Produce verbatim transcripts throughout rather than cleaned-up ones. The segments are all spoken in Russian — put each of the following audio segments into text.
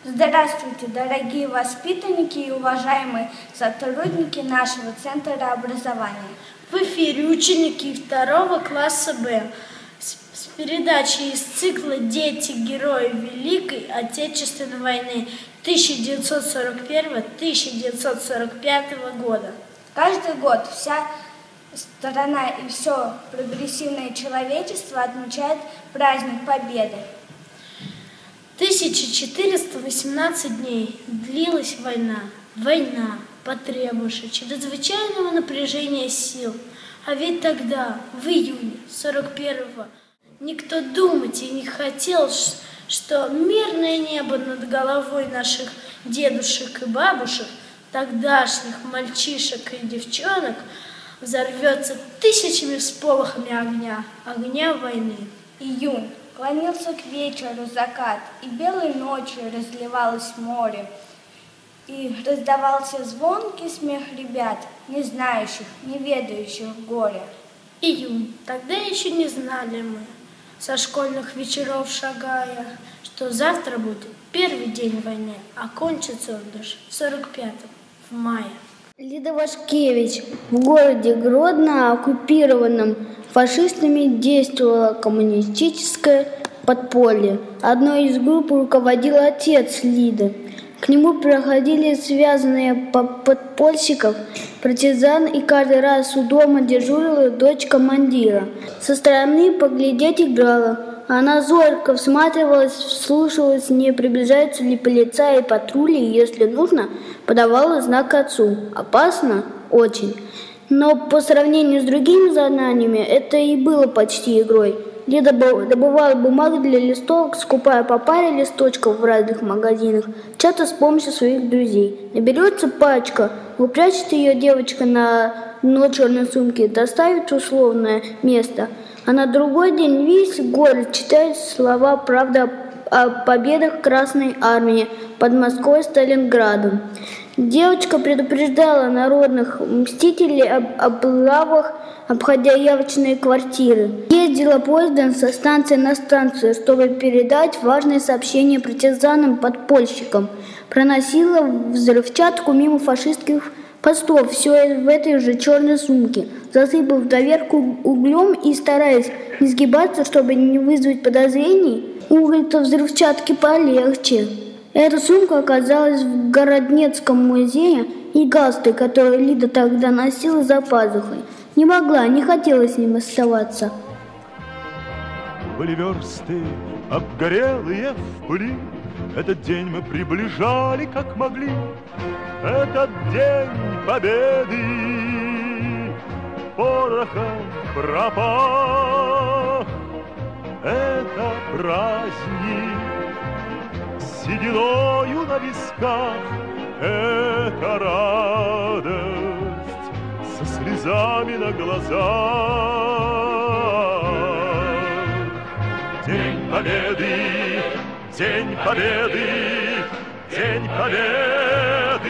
Здравствуйте, дорогие воспитанники и уважаемые сотрудники нашего Центра образования. В эфире ученики второго класса Б с передачей из цикла «Дети герои Великой Отечественной войны тысяча девятьсот сорок первого — тысяча девятьсот сорок пятого года». Каждый год вся страна и все прогрессивное человечество отмечает праздник Победы. тысяча четыреста восемнадцать дней длилась война. Война, потребовавшая чрезвычайного напряжения сил. А ведь тогда, в июне сорок первого, никто думать и не хотел, что мирное небо над головой наших дедушек и бабушек, тогдашних мальчишек и девчонок, взорвется тысячами всполохами огня, огня войны. Июнь. Клонился к вечеру закат, и белой ночью разливалось море, и раздавался звонкий смех ребят, не знающих, не ведающих горя. Июнь. Тогда еще не знали мы, со школьных вечеров шагая, что завтра будет первый день войны, а кончится он лишь в сорок пятом, в мае. Лида Вашкевич. В городе Гродно, оккупированном фашистами, действовало коммунистическое подполье. Одной из групп руководил отец Лиды. К нему приходили связанные подпольщиков, партизан, и каждый раз у дома дежурила дочь командира. Со стороны поглядеть играла. Она зорко всматривалась, вслушивалась, не приближаются ли полицаи и патрули, и, если нужно, подавала знак отцу. Опасно? Очень. Но по сравнению с другими заданиями это и было почти игрой. Лида добывала бумагу для листовок, скупая по паре листочков в разных магазинах, часто с помощью своих друзей. Наберется пачка, упрячет ее девочка на дно черной сумки, доставит в условное место. А на другой день весь город читает слова правды о победах Красной Армии под Москвой и Сталинградом. Девочка предупреждала народных мстителей об облавах, обходя явочные квартиры. Ездила поездом со станции на станцию, чтобы передать важные сообщения партизанам-подпольщикам. Проносила взрывчатку мимо фашистских постов, все в этой же черной сумке, засыпав доверху углем и стараясь не сгибаться, чтобы не вызвать подозрений. Уголь-то взрывчатки полегче. Эта сумка оказалась в Городнецком музее, и галстук, который Лида тогда носила за пазухой. Не могла, не хотела с ним оставаться. Были версты, обгорелые в пыли, этот день мы приближали, как могли. Этот день победы порохом пропах. Это праздник с сединою на висках. Это радость со слезами на глазах. День победы, день победы, день победы.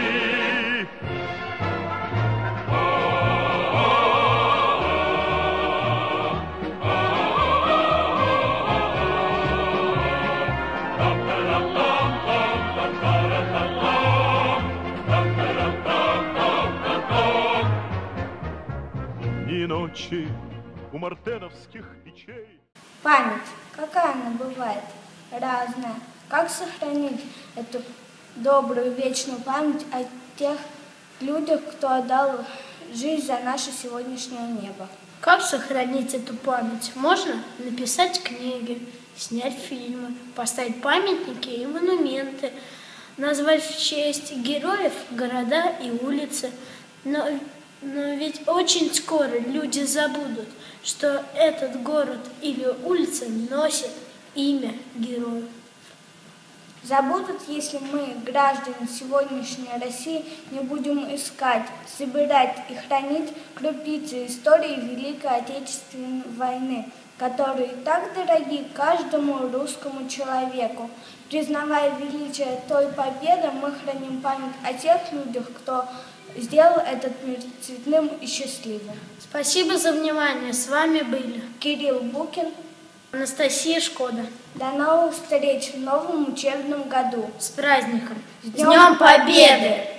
Дни и ночи у мартеновских печей. Память, какая она бывает? Разная. Как сохранить эту добрую вечную память о тех людях, кто отдал жизнь за наше сегодняшнее небо? Как сохранить эту память? Можно написать книги, снять фильмы, поставить памятники и монументы, назвать в честь героев города и улицы. Но, но ведь очень скоро люди забудут, что этот город или улица носит имя героя. Забудут, если мы, граждане сегодняшней России, не будем искать, собирать и хранить крупицы истории Великой Отечественной войны, которые так дороги каждому русскому человеку. Признавая величие той победы, мы храним память о тех людях, кто сделал этот мир цветным и счастливым. Спасибо за внимание. С вами были Кирилл Букин Анастасия Шкода. До новых встреч в новом учебном году. С праздником! С Днем Победы!